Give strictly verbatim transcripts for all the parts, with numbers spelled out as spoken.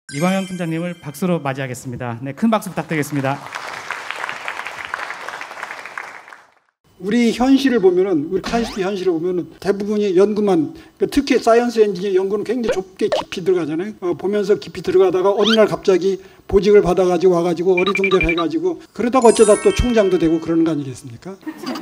이광영 팀장님을 박수로 맞이하겠습니다. 네, 큰 박수 부탁드리겠습니다. 우리 현실을 보면은, 우리 카이스트 현실을 보면은 대부분이 연구만, 특히 사이언스 엔지니어 연구는 굉장히 좁게 깊이 들어가잖아요. 어, 보면서 깊이 들어가다가 어느 날 갑자기 보직을 받아가지고 와가지고 어리둥절 해가지고 그러다가 어쩌다 또 총장도 되고 그러는 거 아니겠습니까?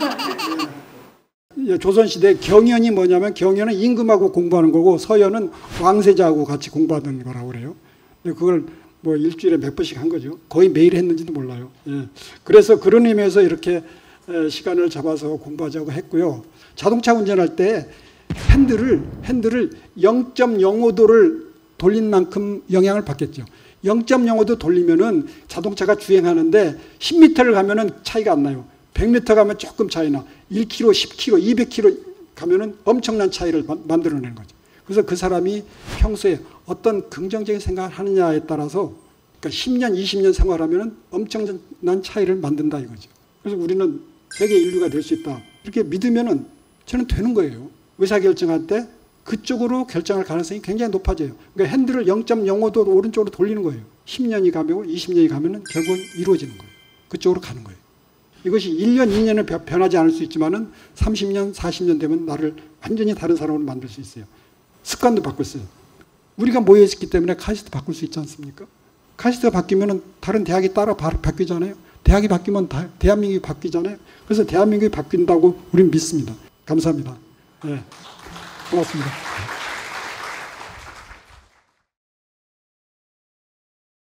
예, 조선시대 경연이 뭐냐면 경연은 임금하고 공부하는 거고 서연은 왕세자하고 같이 공부하는 거라고 그래요. 그걸 뭐 일주일에 몇 번씩 한 거죠. 거의 매일 했는지도 몰라요. 예. 그래서 그런 의미에서 이렇게 시간을 잡아서 공부하자고 했고요. 자동차 운전할 때 핸들을 핸들을 영 점 영오 도를 돌린 만큼 영향을 받겠죠. 영 점 영오 도 돌리면은 자동차가 주행하는데 십 미터를 가면은 차이가 안 나요. 백 미터 가면 조금 차이나. 일 킬로미터, 십 킬로미터, 이백 킬로미터 가면은 엄청난 차이를 만들어내는 거죠. 그래서 그 사람이 평소에 어떤 긍정적인 생각을 하느냐에 따라서, 그러니까 십 년, 이십 년 생활하면은 엄청난 차이를 만든다 이거죠. 그래서 우리는 세계 인류가 될 수 있다. 이렇게 믿으면은 저는 되는 거예요. 의사결정할 때 그쪽으로 결정할 가능성이 굉장히 높아져요. 그러니까 핸들을 영 점 영오 도 오른쪽으로 돌리는 거예요. 십 년이 가면, 이십 년이 가면은 결국은 이루어지는 거예요. 그쪽으로 가는 거예요. 이것이 일 년, 이 년은 변하지 않을 수 있지만은 삼십 년, 사십 년 되면 나를 완전히 다른 사람으로 만들 수 있어요. 습관도 바꿀 수 있어요. 우리가 모여있기 때문에 카이스트 바꿀 수 있지 않습니까? 카이스트가 바뀌면은 다른 대학이 따라 바뀌잖아요. 대학이 바뀌면 다, 대한민국이 바뀌잖아요. 그래서 대한민국이 바뀐다고 우리는 믿습니다. 감사합니다. 네, 고맙습니다.